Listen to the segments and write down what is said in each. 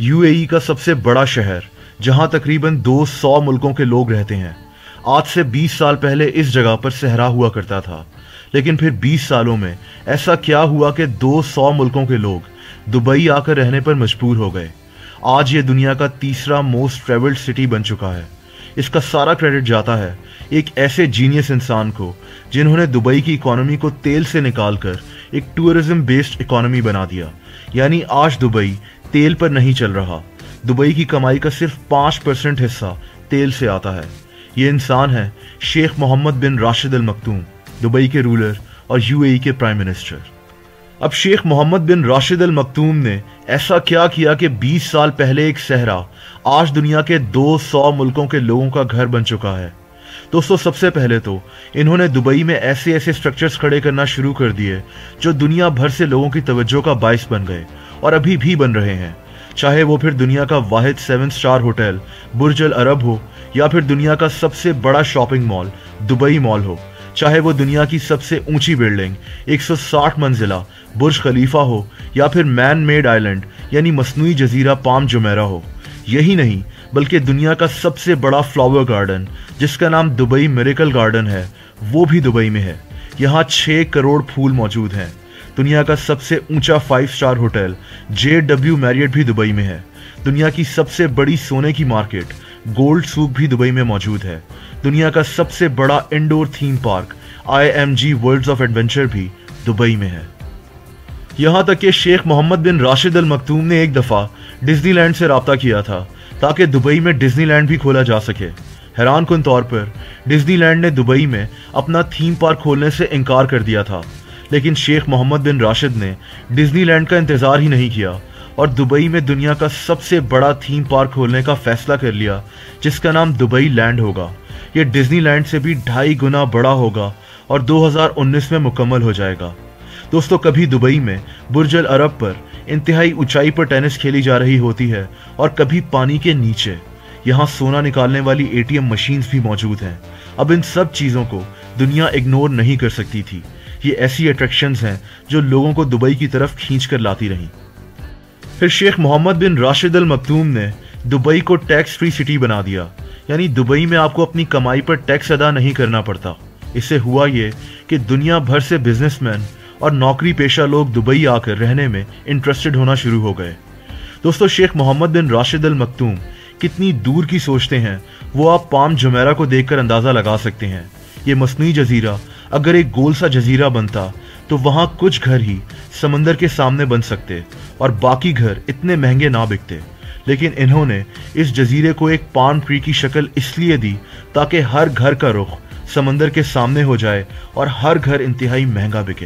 UAE का सबसे बड़ा शहर, जहां तकरीबन 200 मुल्कों के लोग रहते हैं। आज से 20 साल पहले इस जगह पर सहरा हुआ करता था, लेकिन फिर 20 सालों में ऐसा क्या हुआ कि 200 मुल्कों के लोग दुबई आकर रहने पर मजबूर हो गए। आज ये दुनिया का तीसरा मोस्ट ट्रेवल्ड सिटी बन चुका है। इसका सारा क्रेडिट जाता है एक ऐसे जीनियस इंसान को, जिन्होंने दुबई की इकोनॉमी को तेल से निकालकर एक टूरिज्म बेस्ड इकोनॉमी बना दिया। यानी आज दुबई तेल पर नहीं चल रहा। दुबई की कमाई का सिर्फ 5% हिस्सा तेल से आता है। ये इंसान है Sheikh Mohammed bin Rashid Al Maktoum, Dubai के रूलर और यूएई के प्राइम मिनिस्टर। अब Sheikh Mohammed bin Rashid Al Maktoum ने ऐसा क्या किया कि 20 साल पहले एक सहरा आज दुनिया के 200 मुल्कों के लोगों का घर बन चुका है। दोस्तों, सबसे पहले तो इन्होंने दुबई में ऐसे ऐसे स्ट्रक्चर्स खड़े करना शुरू कर दिए जो दुनिया भर से लोगों की तवज्जो का बाइस बन गए और अभी भी बन रहे हैं। चाहे वो फिर दुनिया का वाहिद 7 स्टार होटल बुर्ज अल अरब हो, या फिर दुनिया का सबसे बड़ा शॉपिंग मॉल दुबई मॉल हो, चाहे वो दुनिया की सबसे ऊंची बिल्डिंग 160 मंजिला बुर्ज खलीफा हो, या फिर मैन मेड आइलैंड यानी मसनूई जजीरा पाम जुमेरा हो। यही नहीं बल्कि दुनिया का सबसे बड़ा फ्लावर गार्डन, जिसका नाम दुबई मिरेकल गार्डन है, वो भी दुबई में है। यहाँ 6 करोड़ फूल मौजूद हैं। दुनिया का सबसे ऊंचा 5 स्टार होटल JW मैरियट भी दुबई में है। दुनिया की सबसे बड़ी सोने की मार्केट गोल्ड सूक भी दुबई में मौजूद है। दुनिया का सबसे बड़ा indoor theme park IMG worlds of adventure भी दुबई में है। यहाँ तक कि Sheikh Mohammed bin Rashid Al Maktoum ने एक दफ़ा डिज्नीलैंड से राब्ता किया था ताकि दुबई में डिज्नीलैंड भी खोला जा सके। हैरान कुन तौर पर डिज्नीलैंड ने दुबई में अपना थीम पार्क खोलने से इनकार कर दिया था, लेकिन शेख मोहम्मद बिन राशिद ने डिज्नीलैंड का इंतज़ार ही नहीं किया और दुबई में दुनिया का सबसे बड़ा थीम पार्क खोलने का फैसला कर लिया, जिसका नाम दुबई लैंड होगा। ये डिज्नीलैंड से भी 2.5 गुना बड़ा होगा और 2019 में मुकम्मल हो जाएगा। दोस्तों, कभी दुबई में बुर्ज अल अरब पर इंतहाई ऊंचाई पर टेनिस खेली जा रही होती है और कभी पानी के नीचे यहाँ सोना निकालने वाली ATM मशीन्स भी मौजूद हैं। अब इन सब चीज़ों को दुनिया इग्नोर नहीं कर सकती थी। ये ऐसी अट्रैक्शंस हैं जो लोगों को दुबई की तरफ खींच कर लाती रहीं। फिर Sheikh Mohammed bin Rashid Al Maktoum ने दुबई को टैक्स फ्री सिटी बना दिया। यानी दुबई में आपको अपनी कमाई पर टैक्स अदा नहीं करना पड़ता। इससे हुआ ये कि दुनिया भर से बिजनेसमैन और नौकरी पेशा लोग दुबई आकर रहने में इंटरेस्टेड होना शुरू हो गए। दोस्तों, Sheikh Mohammed bin Rashid Al Maktoum कितनी दूर की सोचते हैं वो आप पाम जुमेरा को देखकर अंदाज़ा लगा सकते हैं। ये मसनूई जजीरा अगर एक गोल सा जजीरा बनता तो वहाँ कुछ घर ही समंदर के सामने बन सकते और बाकी घर इतने महंगे ना बिकते। लेकिन इन्होंने इस जजीरे को एक पाम ट्री की शक्ल इसलिए दी ताकि हर घर का रुख समंदर के सामने हो जाए और हर घर इंतहाई महंगा बिके।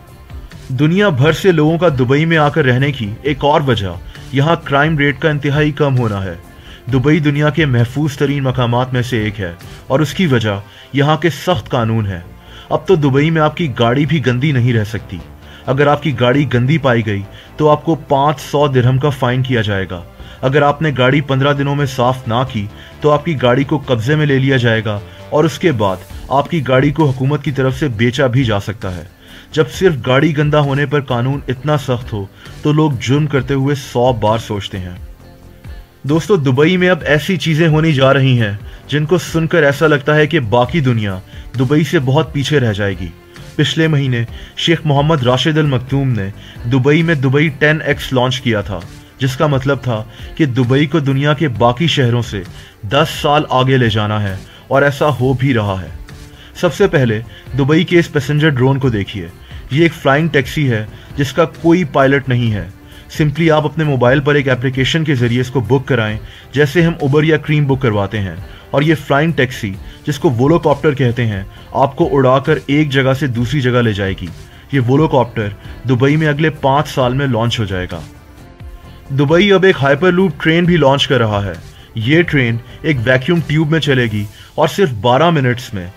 दुनिया भर से लोगों का दुबई में आकर रहने की एक और वजह यहाँ क्राइम रेट का इंतहाई कम होना है। दुबई दुनिया के महफूज तरीन मकामात में से एक है और उसकी वजह यहाँ के सख्त कानून है। अब तो दुबई में आपकी गाड़ी भी गंदी नहीं रह सकती। अगर आपकी गाड़ी गंदी पाई गई तो आपको 500 दिरहम का फाइन किया जाएगा। अगर आपने गाड़ी 15 दिनों में साफ ना की तो आपकी गाड़ी को कब्जे में ले लिया जाएगा और उसके बाद आपकी गाड़ी को हुकूमत की तरफ से बेचा भी जा सकता है। जब सिर्फ गाड़ी गंदा होने पर कानून इतना सख्त हो तो लोग जुर्म करते हुए 100 बार सोचते हैं। दोस्तों, दुबई में अब ऐसी चीजें होने जा रही हैं जिनको सुनकर ऐसा लगता है कि बाकी दुनिया दुबई से बहुत पीछे रह जाएगी। पिछले महीने शेख मोहम्मद राशिद अल मक्तूम ने दुबई में दुबई 10X लॉन्च किया था, जिसका मतलब था कि दुबई को दुनिया के बाकी शहरों से 10 साल आगे ले जाना है और ऐसा हो भी रहा है। सबसे पहले दुबई के इस पैसेंजर ड्रोन को देखिए। ये एक फ्लाइंग टैक्सी है जिसका कोई पायलट नहीं है। सिंपली आप अपने मोबाइल पर एक एप्लीकेशन के जरिए इसको बुक कराएं, जैसे हम उबर या क्रीम बुक करवाते हैं, और ये फ्लाइंग टैक्सी, जिसको वोलोकॉप्टर कहते हैं, आपको उड़ाकर एक जगह से दूसरी जगह ले जाएगी। ये वोलोकॉप्टर दुबई में अगले 5 साल में लॉन्च हो जाएगा। दुबई अब एक हाइपरलूप ट्रेन भी लॉन्च कर रहा है। ये ट्रेन एक वैक्यूम ट्यूब में चलेगी और सिर्फ 12 मिनट्स में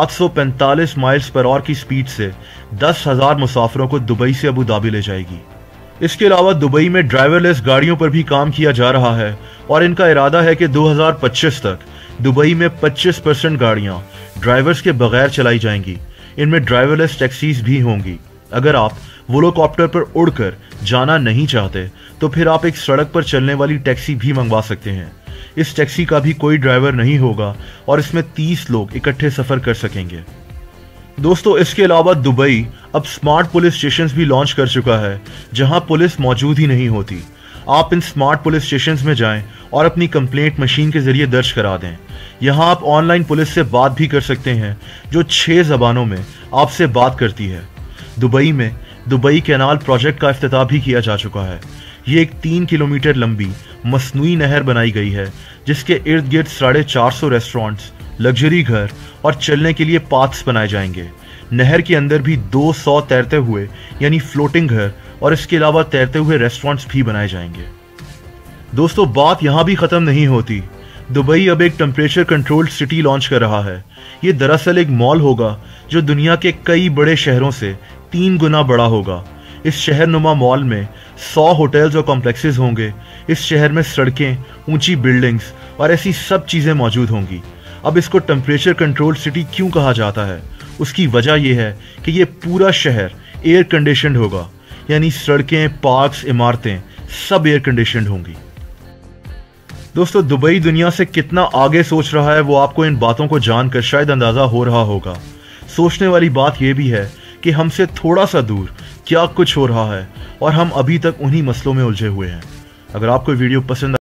745 माइल्स पर आवर की स्पीड से 10,000 मुसाफिरों को दुबई से अबू धाबी ले जाएगी। इसके अलावा दुबई में ड्राइवरलेस गाड़ियों पर भी काम किया जा रहा है और इनका इरादा है कि 2025 तक दुबई में 25% गाड़ियां ड्राइवर्स के बगैर चलाई जाएंगी। इनमें ड्राइवरलेस टैक्सीज भी होंगी। अगर आप वोलोकॉप्टर पर उड़कर जाना नहीं चाहते तो फिर आप एक सड़क पर चलने वाली टैक्सी भी मंगवा सकते हैं। इस टैक्सी का भी कोई ड्राइवर नहीं होगा और इसमें 30 लोग इकट्ठे सफर कर सकेंगे। दोस्तों, इसके अलावा दुबई अब स्मार्ट पुलिस स्टेशंस भी लॉन्च कर चुका है, जहां पुलिस मौजूद ही नहीं होती। आप इन स्मार्ट पुलिस स्टेशंस में जाएं और अपनी कंप्लेंट मशीन के जरिए दर्ज करा दें। यहां आप ऑनलाइन पुलिस से बात भी कर सकते हैं, जो 6 ज़बानों में आपसे बात करती है। दुबई में दुबई कैनाल प्रोजेक्ट का इफ्तिताह भी किया जा चुका है। ये एक 3 किलोमीटर लंबी मसनूई नहर बनाई गई है, जिसके इर्द गिर्द 450 रेस्टोरेंट्स, लग्जरी घर और चलने के लिए पाथ्स बनाए जाएंगे। नहर के अंदर भी 200 तैरते हुए यानी फ्लोटिंग घर और इसके अलावा तैरते हुए रेस्टोरेंट्स भी बनाए जाएंगे। दोस्तों, बात यहाँ भी ख़त्म नहीं होती। दुबई अब एक टेम्परेचर कंट्रोल्ड सिटी लॉन्च कर रहा है। ये दरअसल एक मॉल होगा जो दुनिया के कई बड़े शहरों से 3 गुना बड़ा होगा। इस शहरनुमा मॉल में 100 होटल्स और कॉम्प्लेक्सेस होंगे। इस शहर में सड़कें, ऊंची बिल्डिंग्स और ऐसी सब चीज़ें मौजूद होंगी। अब इसको टेम्परेचर कंट्रोल्ड सिटी क्यों कहा जाता है? उसकी वजह यह है कि ये पूरा शहर एयर कंडीशनड होगा, यानी सड़कें, पार्क्स, इमारतें सब एयर कंडीशनड होंगी। दोस्तों, दुबई दुनिया से कितना आगे सोच रहा है वो आपको इन बातों को जानकर शायद अंदाजा हो रहा होगा। सोचने वाली बात यह भी है कि हमसे थोड़ा सा दूर क्या कुछ हो रहा है और हम अभी तक उन्हीं मसलों में उलझे हुए हैं। अगर आपको वीडियो पसंद